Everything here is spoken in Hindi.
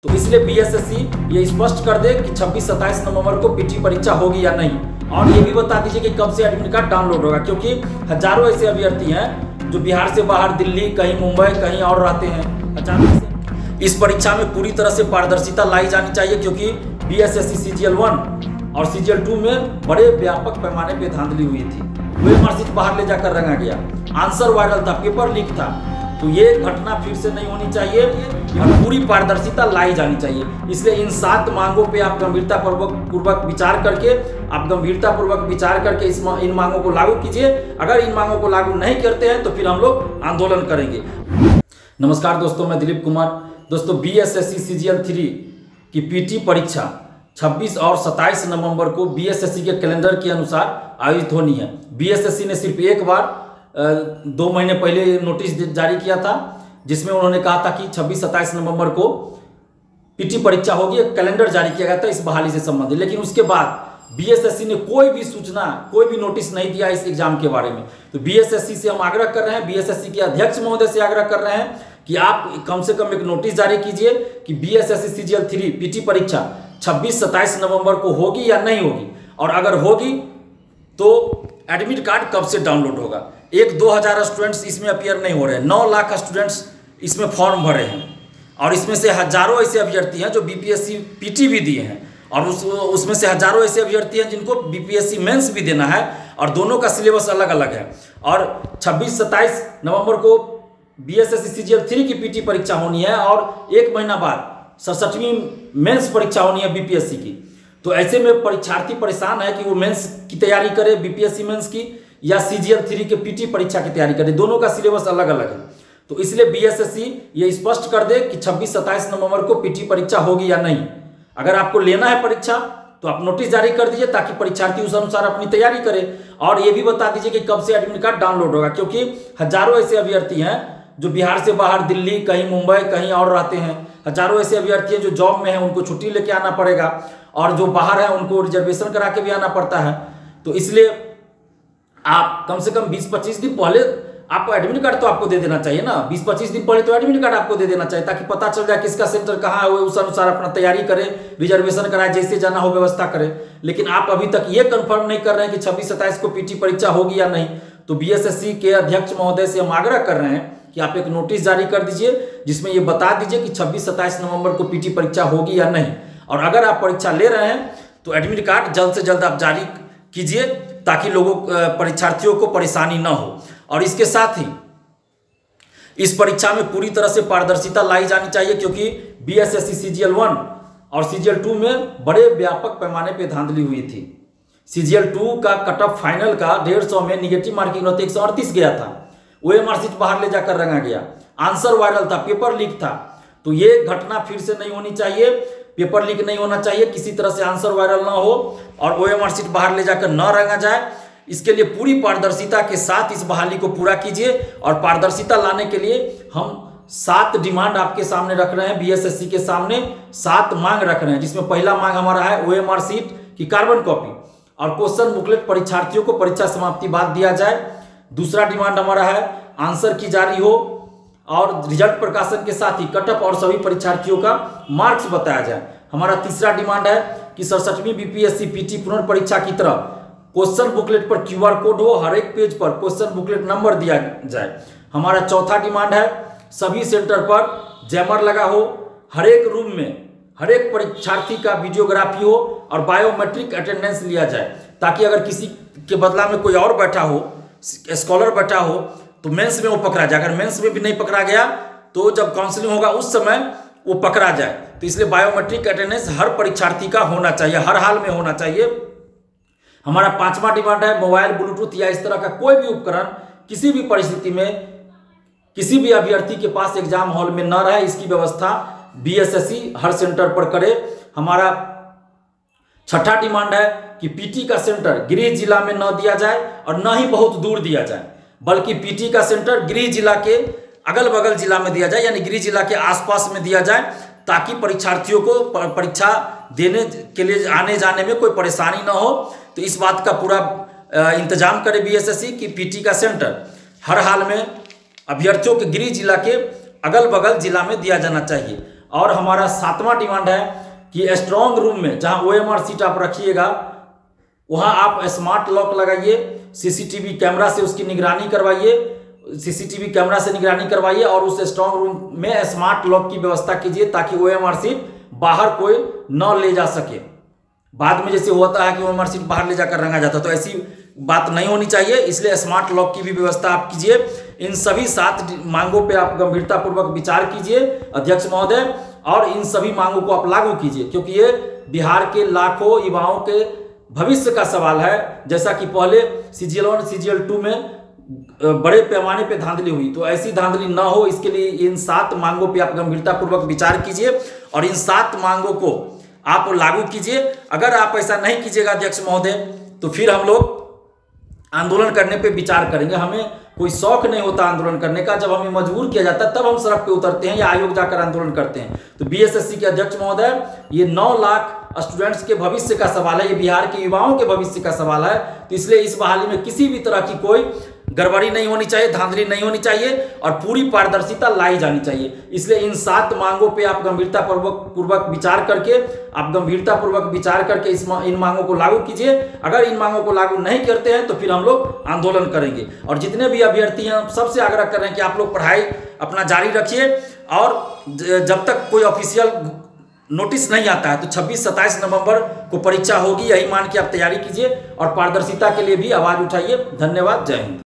तो इसलिए बीएसएससी ये स्पष्ट कर दे कि 26-27 नवंबर को पीटी परीक्षा होगी या नहीं। और ये भी बता दीजिए कि कब से एडमिट कार्ड डाउनलोड होगा, क्योंकि हजारों ऐसे अभ्यर्थी हैं जो बिहार से बाहर दिल्ली, कहीं मुंबई, कहीं और रहते हैं। अचानक से इस परीक्षा में पूरी तरह से पारदर्शिता लाई जानी चाहिए, क्योंकि बीएसएससी सीजीएल 1 और सीजीएल 2 में बड़े व्यापक पैमाने पर धांधली हुई थी। वे मार्कशीट बाहर ले जाकर रंगा गया, आंसर वायरल था, पेपर लीक था। तो ये घटना फिर से नहीं होनी चाहिए और पूरी पारदर्शिता लाई जानी चाहिए। इसलिए इन 7 मांगों पे आप गंभीरतापूर्वक विचार करके इन मांगों को लागू कीजिए। अगर इन मांगों को लागू नहीं करते हैं तो फिर हम लोग आंदोलन करेंगे। नमस्कार दोस्तों, मैं दिलीप कुमार। दोस्तों, बीएसएससी सीजीएल 3 की पीटी परीक्षा 26 और 27 नवंबर को बीएसएससी के कैलेंडर के अनुसार आयोजित होनी है। बीएसएससी ने सिर्फ एक बार 2 महीने पहले नोटिस जारी किया था, जिसमें उन्होंने कहा था कि 26-27 नवंबर को पीटी परीक्षा होगी। एक कैलेंडर जारी किया गया था इस बहाली से संबंधित, लेकिन उसके बाद बीएसएससी ने कोई भी सूचना, कोई भी नोटिस नहीं दिया इस एग्जाम के बारे में। तो बीएसएससी से हम आग्रह कर रहे हैं, बीएसएससी के अध्यक्ष महोदय से आग्रह कर रहे हैं कि आप कम से कम एक नोटिस जारी कीजिए कि बीएसएससी सीजीएल 3 पीटी परीक्षा 26-27 नवंबर को होगी या नहीं होगी, और अगर होगी तो एडमिट कार्ड कब से डाउनलोड होगा। 1-2 हज़ार स्टूडेंट्स इसमें अपीयर नहीं हो रहे हैं, 9 लाख स्टूडेंट्स इसमें फॉर्म भरे हैं, और इसमें से हजारों ऐसे अभ्यर्थी हैं जो बीपीएससी पीटी भी दिए हैं, और उसमें से हजारों ऐसे अभ्यर्थी हैं जिनको बीपीएससी मेंस भी देना है, और दोनों का सिलेबस अलग अलग है। और 26-27 नवंबर को बीएसएससी सीजीएल 3 की पीटी परीक्षा होनी है, और 1 महीना बाद 67वीं मेंस परीक्षा होनी है बीपीएससी की। तो ऐसे में परीक्षार्थी परेशान है कि वो मेंस की तैयारी करे, बीपीएससी मेंस की, या सीजीएल 3 के पीटी परीक्षा की तैयारी करे। दोनों का सिलेबस अलग अलग है। तो इसलिए बीएसएससी ये स्पष्ट कर दे कि 26-27 नवंबर को पीटी परीक्षा होगी या नहीं। अगर आपको लेना है परीक्षा तो आप नोटिस जारी कर दीजिए, ताकि परीक्षार्थी उस अनुसार अपनी तैयारी करे। और ये भी बता दीजिए कि कब से एडमिट कार्ड डाउनलोड होगा, क्योंकि हजारों ऐसे अभ्यर्थी हैं जो बिहार से बाहर दिल्ली, कहीं मुंबई, कहीं और रहते हैं। हजारों ऐसे अभ्यर्थी हैं जो जॉब में हैं, उनको छुट्टी लेके आना पड़ेगा, और जो बाहर है उनको रिजर्वेशन करा के भी आना पड़ता है। तो इसलिए आप कम से कम 20-25 दिन पहले आपको एडमिट कार्ड तो आपको दे देना चाहिए ना। 20-25 दिन पहले तो एडमिट कार्ड आपको दे देना चाहिए, ताकि पता चल जाए किसका सेंटर कहाँ है, वो उस अनुसार अपना तैयारी करें, रिजर्वेशन कराए, जैसे जाना हो व्यवस्था करें। लेकिन आप अभी तक ये कंफर्म नहीं कर रहे हैं कि 26-27 को पीटी परीक्षा होगी या नहीं। तो बीएसएससी के अध्यक्ष महोदय से हम आग्रह कर रहे हैं कि आप एक नोटिस जारी कर दीजिए, जिसमें ये बता दीजिए कि 26-27 नवंबर को पीटी परीक्षा होगी या नहीं। और अगर आप परीक्षा ले रहे हैं तो एडमिट कार्ड जल्द से जल्द आप जारी कीजिए, ताकि परीक्षार्थियों को परेशानी न हो। और इसके साथ ही इस परीक्षा में पूरी तरह से पारदर्शिता लाई जानी चाहिए, क्योंकि बीएसएससी सीजीएल 1 और सीजीएल 2 में बड़े व्यापक पैमाने पर धांधली हुई थी। सीजीएल 2 का कट ऑफ फाइनल का 150 में निगेटिव मार्किंग 138 गया था। वो मार्कशीट बाहर ले जाकर रंगा गया, आंसर वायरल था, पेपर लीक था। तो ये घटना फिर से नहीं होनी चाहिए, पेपर लीक नहीं होना चाहिए, किसी तरह से आंसर वायरल ना हो, और ओएमआर शीट बाहर ले जाकर न रंगा जाए। इसके लिए पूरी पारदर्शिता के साथ इस बहाली को पूरा कीजिए। और पारदर्शिता लाने के लिए हम 7 डिमांड आपके सामने रख रहे हैं, बीएसएससी के सामने 7 मांग रख रहे हैं, जिसमें पहला मांग हमारा है ओएमआर शीट की कार्बन कॉपी और क्वेश्चन बुकलेट परीक्षार्थियों को परीक्षा समाप्ति बाद दिया जाए। दूसरा डिमांड हमारा है आंसर की जारी हो, और रिजल्ट प्रकाशन के साथ ही कटअप और सभी परीक्षार्थियों का मार्क्स बताया जाए। हमारा तीसरा डिमांड है कि 67वीं बीपीएससी पीटी पुनर्परीक्षा की तरह क्वेश्चन बुकलेट पर क्यूआर कोड हो, हर एक पेज पर क्वेश्चन बुकलेट नंबर दिया जाए। हमारा चौथा डिमांड है सभी सेंटर पर जैमर लगा हो, हर एक रूम में हर एक परीक्षार्थी का वीडियोग्राफी हो, और बायोमेट्रिक अटेंडेंस लिया जाए, ताकि अगर किसी के बदला में कोई और बैठा हो, स्कॉलर बैठा हो, तो मेंस में वो पकड़ा जाए। अगर मेंस में भी नहीं पकड़ा गया तो जब काउंसलिंग होगा उस समय वो पकड़ा जाए। तो इसलिए बायोमेट्रिक अटेंडेंस हर परीक्षार्थी का होना चाहिए, हर हाल में होना चाहिए। हमारा 5वां डिमांड है मोबाइल, ब्लूटूथ या इस तरह का कोई भी उपकरण किसी भी परिस्थिति में किसी भी अभ्यर्थी के पास एग्जाम हॉल में न रहे, इसकी व्यवस्था बीएसएससी हर सेंटर पर करे। हमारा 6ठा डिमांड है कि पीटी का सेंटर गृह जिला में न दिया जाए और न ही बहुत दूर दिया जाए, बल्कि पीटी का सेंटर गृह जिला के अगल बगल जिला में दिया जाए, यानी गृह जिला के आसपास में दिया जाए, ताकि परीक्षार्थियों को परीक्षा देने के लिए आने जाने में कोई परेशानी न हो। तो इस बात का पूरा इंतजाम करे बीएसएससी कि पीटी का सेंटर हर हाल में अभ्यर्थियों के गृह जिला के अगल बगल जिला में दिया जाना चाहिए। और हमारा 7वां डिमांड है कि स्ट्रांग रूम में जहां OMR सीट आप रखिएगा वहां आप स्मार्ट लॉक लगाइए, सीसीटीवी कैमरा से उसकी निगरानी करवाइए, सीसीटीवी कैमरा से निगरानी करवाइए और उस स्ट्रांग रूम में स्मार्ट लॉक की व्यवस्था कीजिए ताकि OMR सीट बाहर कोई न ले जा सके। बाद में जैसे होता है कि OMR सीट बाहर ले जाकर रंगा जाता है, तो ऐसी बात नहीं होनी चाहिए, इसलिए स्मार्ट लॉक की भी व्यवस्था आप कीजिए। इन सभी 7 मांगों पे आप गंभीरतापूर्वक विचार कीजिए अध्यक्ष महोदय, और इन सभी मांगों को आप लागू कीजिए, क्योंकि ये बिहार के लाखों युवाओं के भविष्य का सवाल है। जैसा कि पहले CGL 1 CGL 2 में बड़े पैमाने पे धांधली हुई, तो ऐसी धांधली ना हो, इसके लिए इन 7 मांगों पे आप गंभीरतापूर्वक विचार कीजिए और इन 7 मांगों को आप लागू कीजिए। अगर आप ऐसा नहीं कीजिएगा अध्यक्ष महोदय, तो फिर हम लोग आंदोलन करने पे विचार करेंगे। हमें कोई शौक नहीं होता आंदोलन करने का, जब हमें मजबूर किया जाता है तब हम सड़क पे उतरते हैं या आयोग जाकर आंदोलन करते हैं। तो BSSC के अध्यक्ष महोदय, ये 9 लाख स्टूडेंट्स के भविष्य का सवाल है, ये बिहार के युवाओं के भविष्य का सवाल है, तो इसलिए इस बहाली में किसी भी तरह की कोई गड़बड़ी नहीं होनी चाहिए, धांधली नहीं होनी चाहिए और पूरी पारदर्शिता लाई जानी चाहिए। इसलिए इन 7 मांगों पे आप गंभीरतापूर्वक विचार करके इन मांगों को लागू कीजिए। अगर इन मांगों को लागू नहीं करते हैं तो फिर हम लोग आंदोलन करेंगे। और जितने भी अभ्यर्थी हैं सबसे आग्रह कर रहे हैं कि आप लोग पढ़ाई अपना जारी रखिए, और जब तक कोई ऑफिशियल नोटिस नहीं आता है तो 26-27 नवंबर को परीक्षा होगी, यही मान के आप तैयारी कीजिए और पारदर्शिता के लिए भी आवाज उठाइए। धन्यवाद, जय हिंद।